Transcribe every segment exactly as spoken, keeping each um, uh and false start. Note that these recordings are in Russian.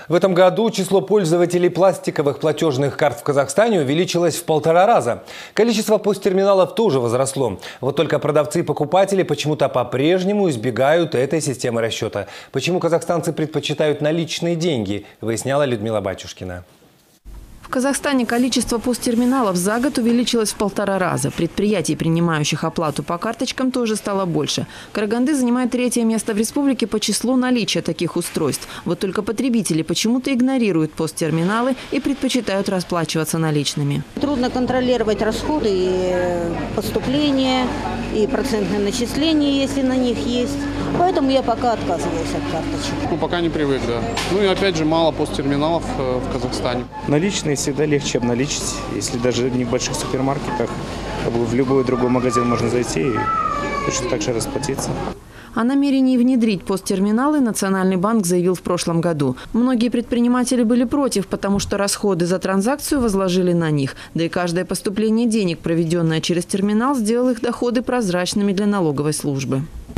В этом году число пользователей пластиковых платежных карт в Казахстане увеличилось в полтора раза. Количество посттерминалов тоже возросло. Вот только продавцы и покупатели почему-то по-прежнему избегают этой системы расчета. Почему казахстанцы предпочитают наличные деньги, выясняла Людмила Батюшкина. В Казахстане количество посттерминалов за год увеличилось в полтора раза. Предприятий, принимающих оплату по карточкам, тоже стало больше. Караганды занимает третье место в республике по числу наличия таких устройств. Вот только потребители почему-то игнорируют посттерминалы и предпочитают расплачиваться наличными. Трудно контролировать расходы и поступления, и процентные начисления, если на них есть. Поэтому я пока отказываюсь от карточек. Ну, пока не привык, да. Ну и опять же мало посттерминалов в Казахстане. Наличные всегда легче обналичить. Если даже не в больших супермаркетах, в любой другой магазин можно зайти и точно так же расплатиться. О намерении внедрить посттерминалы Национальный банк заявил в прошлом году. Многие предприниматели были против, потому что расходы за транзакцию возложили на них. Да и каждое поступление денег, проведенное через терминал, сделало их доходы прозрачными для налоговой службы.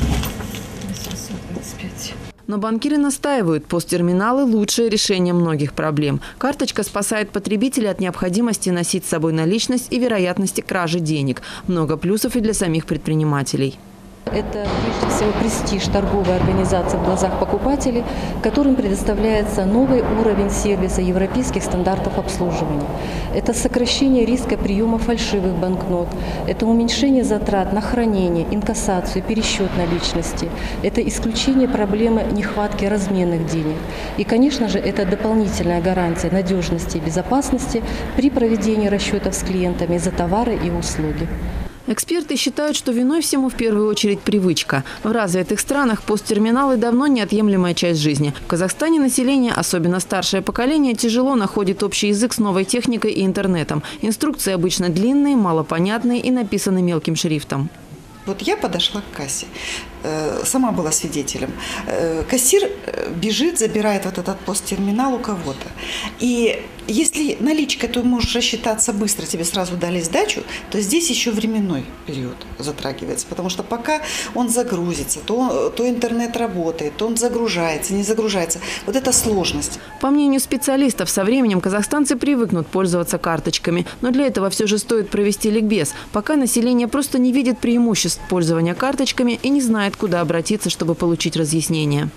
Но банкиры настаивают, посттерминалы – лучшее решение многих проблем. Карточка спасает потребителя от необходимости носить с собой наличность и вероятности кражи денег. Много плюсов и для самих предпринимателей. Это, прежде всего, престиж торговой организации в глазах покупателей, которым предоставляется новый уровень сервиса европейских стандартов обслуживания. Это сокращение риска приема фальшивых банкнот, это уменьшение затрат на хранение, инкассацию, пересчет наличности, это исключение проблемы нехватки разменных денег. И, конечно же, это дополнительная гарантия надежности и безопасности при проведении расчетов с клиентами за товары и услуги. Эксперты считают, что виной всему в первую очередь привычка. В развитых странах посттерминалы давно неотъемлемая часть жизни. В Казахстане население, особенно старшее поколение, тяжело находит общий язык с новой техникой и интернетом. Инструкции обычно длинные, малопонятные и написаны мелким шрифтом. Вот я подошла к кассе, сама была свидетелем. Кассир бежит, забирает вот этот посттерминал у кого-то. И если наличкой ты можешь рассчитаться быстро, тебе сразу дали сдачу, то здесь еще временной период затрагивается. Потому что пока он загрузится, то, то интернет работает, то он загружается, не загружается. Вот это сложность. По мнению специалистов, со временем казахстанцы привыкнут пользоваться карточками. Но для этого все же стоит провести ликбез. Пока население просто не видит преимуществ пользования карточками и не знает, куда обратиться, чтобы получить разъяснение.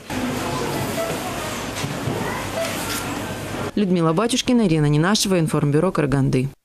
Людмила Батюшкина, Ирина Ненашева, Информбюро Караганды.